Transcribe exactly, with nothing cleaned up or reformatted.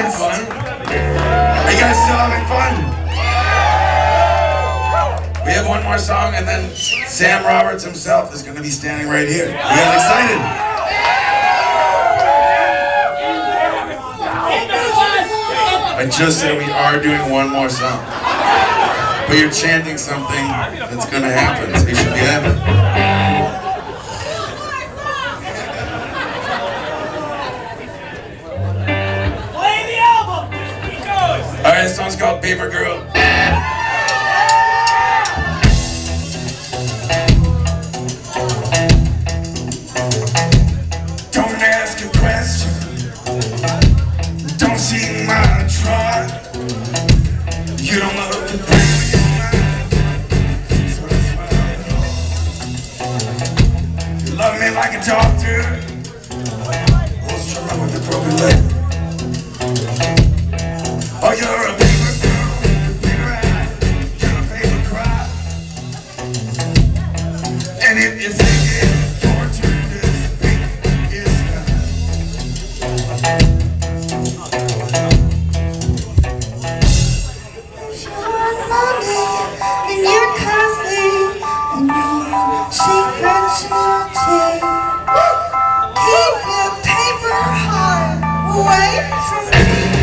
having fun? Are you guys still having fun? We have one more song, and then Sam Roberts himself is going to be standing right here. You guys excited? I just said we are doing one more song. But you're chanting something that's going to happen, so you should be happy. Play the album! Alright, this song's called Paper Girl. Don't ask a question. Don't see my try. You don't know the thing with your mind. So that's why you love me like a doctor. Who's struggling with the broken leg? Oh, you're a paper girl, paper eye, you're a paper cry. And if you think it's your turn to speak, it's not. Your mommy and your coffee and your secrets and tea. Keep your paper heart away from me.